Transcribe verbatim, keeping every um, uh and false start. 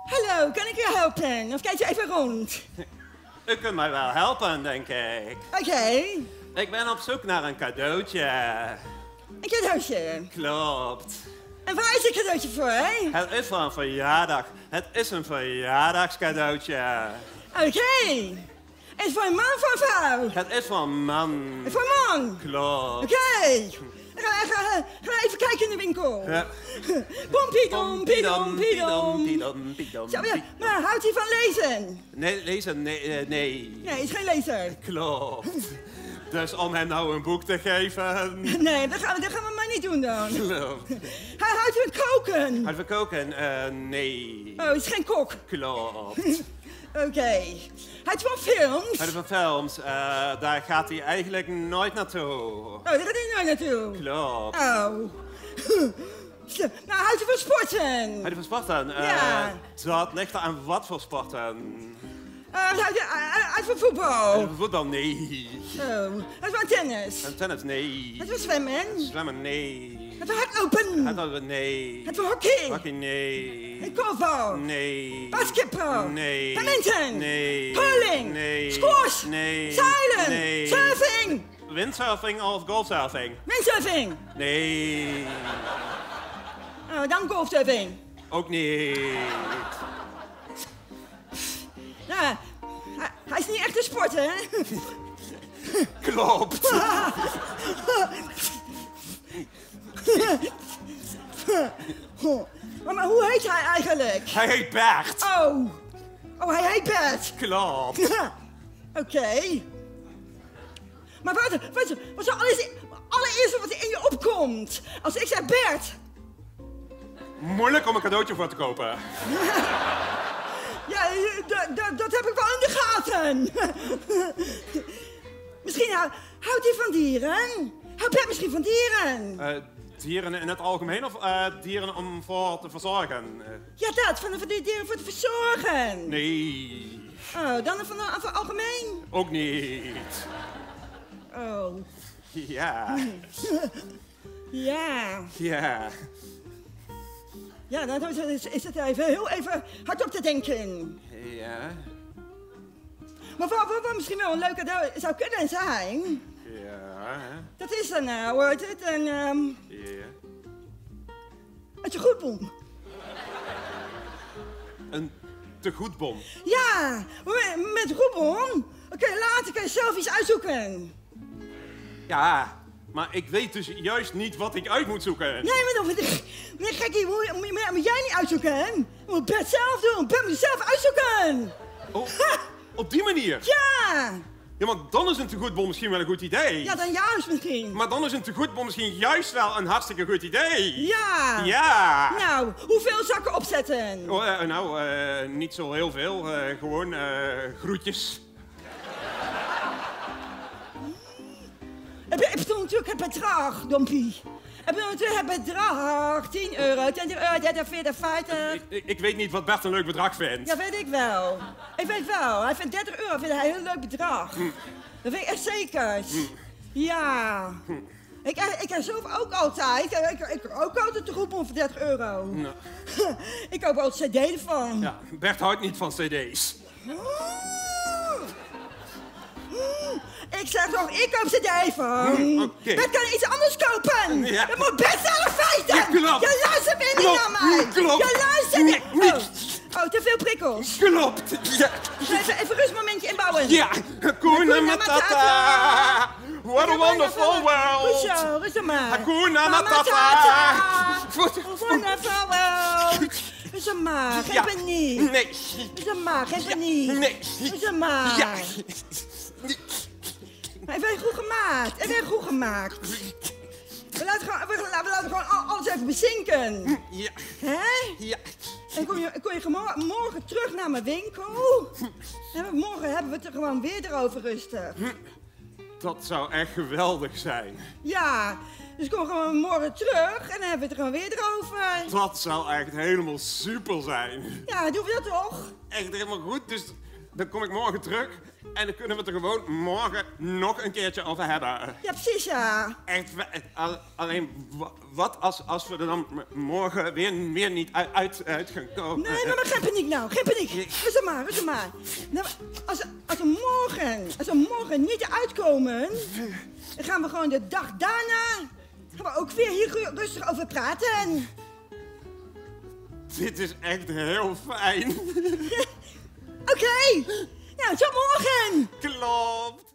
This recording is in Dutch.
Hallo, kan ik u helpen? Of kijk je even rond? U kunt mij wel helpen, denk ik. Oké. Okay. Ik ben op zoek naar een cadeautje. Een cadeautje? Klopt. En waar is het cadeautje voor, hè? Het is voor een verjaardag. Het is een verjaardagscadeautje. Oké. Okay. Is het voor een man of voor een vrouw? Het is voor een man. Voor een man? Klopt. Oké. Okay. Ga, ga, ga even kijken in de winkel. Ja. Pompidom, pidom, pidom. pidom, pidom. Zo, ja. Maar houdt hij van lezen? Nee, lezen? Nee. Uh, nee. Nee, is geen lezer. Klopt. Dus om hem nou een boek te geven... Nee, dat gaan we, dat gaan we maar niet doen dan. Klopt. Hij houdt van koken. Houdt van koken? Uh, nee. Oh, is geen kok. Klopt. Oké. Okay. Houdt van films? Houdt van films? Uh, daar gaat hij eigenlijk nooit naartoe. Oh, daar gaat hij nooit naartoe? Klopt. Oh. Nou, houdt hij van sporten? Houdt hij van sporten? Uh, ja. Dat ligt er aan wat voor sporten. Uh, houdt hij van voetbal? Uh, voetbal? Nee. Oh. Houdt van tennis? En tennis? Nee. Houdt van zwemmen? Zwemmen? Nee. Het hardlopen? Hardlopen? Nee. Het hockey? Hockey? Nee. Het golfbal? Nee. Basketbal? Nee. Badminton? Nee. Curling? Nee. Squash? Nee. Zeilen? Nee. Surfing? Windsurfing of golfsurfing? Windsurfing? Nee. Oh, dan golfsurfing? Ook niet. Nou, hij, hij is niet echt een sport, hè? Klopt. maar, maar hoe heet hij eigenlijk? Hij heet Bert. Oh. Oh, hij heet Bert. Klopt. Oké. Okay. Maar wat, wat, wat is alles, allereerste wat er in je opkomt? Als ik zeg Bert. Moeilijk om een cadeautje voor te kopen. Ja, dat heb ik wel in de gaten. Misschien hou, houdt hij van dieren? Houdt Bert misschien van dieren? Uh, dieren in het algemeen of uh, dieren om voor te verzorgen? Uh... Ja, dat, van de, van de dieren voor te verzorgen. Nee. Oh, dan van het van algemeen? Ook niet. Oh. Ja. Ja. Ja. Ja, dan is, is het even heel even hard op te denken. Ja. Maar wat, wat, wat misschien wel een leuke cadeau zou kunnen zijn... Ja. Dat is dan nou, hoort het, een... Um, ja. een tegoedbon. Een tegoedbon? Ja, met een tegoedbon. Oké, later kan je zelf iets uitzoeken. Ja. Maar ik weet dus juist niet wat ik uit moet zoeken. Nee, maar dan... Meneer Gekkie, moet, moet, moet jij niet uitzoeken, hè? Moet Bert zelf doen. Bert moet zelf uitzoeken. Oh, op die manier? Ja. Ja, maar dan is een tegoedbon misschien wel een goed idee. Ja, dan juist misschien. Maar dan is een tegoedbon misschien juist wel een hartstikke goed idee. Ja. Ja. Nou, hoeveel zakken opzetten? Oh, uh, nou, uh, niet zo heel veel. Uh, gewoon uh, groetjes. Ik bedoel natuurlijk het bedrag, dompie. Ik bedoel natuurlijk het bedrag. tien euro, twintig euro, dertig, veertig, vijftig. Ik, ik, ik weet niet wat Bert een leuk bedrag vindt. Ja, weet ik wel. Ik weet wel. Hij vindt dertig euro vindt hij een heel leuk bedrag. Hm. Dat weet ik echt zeker. Hm. Ja. Hm. Ik, ik krijg zelf ook altijd. Ik, ik koop ook altijd de groep voor dertig euro. Nou. Ik koop altijd cd ervan. Ja, Bert houdt niet van cd's. Ik zeg toch, ik koop cd van. Mm, okay. Bert kan iets anders kopen. Ja. Dat moet Bert zelf weten. Ja, klopt. Je luistert weer niet naar mij. Klopt. Je luistert niet. Nee, oh. oh, te veel prikkels. Klopt. Ja. Even, even een rustmomentje inbouwen. Ja, Hakuna Matata. What a wonderful world. Hoezo, rustig maar. Hakuna Matata. Wonderful world. Rustig maar, geen ja. paniek. Nee. Rustig maar, geen paniek. Ja. Nee. Rustig maar. Ja. Maar ik ben goed gemaakt. Ik ben goed gemaakt. We laten gewoon, we, we laten gewoon alles even bezinken. Ja. Hè? Ja. En kon je, kon je morgen, morgen terug naar mijn winkel. En morgen hebben we het er gewoon weer erover rustig. Dat zou echt geweldig zijn. Ja, dus kom gewoon morgen terug en dan hebben we het er gewoon weer erover. Dat zou echt helemaal super zijn. Ja, doen we dat toch? Echt helemaal goed, dus dan kom ik morgen terug. En dan kunnen we het er gewoon morgen nog een keertje over hebben. Ja, precies, ja. Echt, al, alleen, wat als, als we er dan morgen weer, weer niet uit, uit, uit gaan komen? Nee, maar geen paniek nou, geen paniek. Rustig maar, rustig maar. Nou, als, als, we morgen, als we morgen niet uitkomen, dan gaan we gewoon de dag daarna, gaan we ook weer hier rustig over praten. Dit is echt heel fijn. Oké, okay. Nou, tot morgen. Klopt.